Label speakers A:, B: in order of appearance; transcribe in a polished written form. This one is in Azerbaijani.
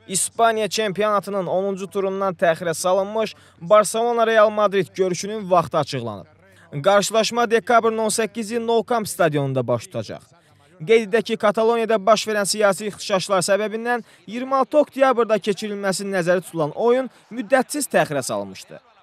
A: İspaniya çempionatının 10-cu turundan təxirə salınmış Barcelona-Real Madrid görüşünün vaxtı açıqlanıb. Qarşılaşma dekabrın 18-i Nou Camp stadionunda baş tutacaq. Qeyd edək ki, Kataloniyada baş verən siyasi ixtişaşlar səbəbindən 26 oktyabrda keçirilməsi nəzərdə tutulan oyun müddətsiz təxirə salınmışdı.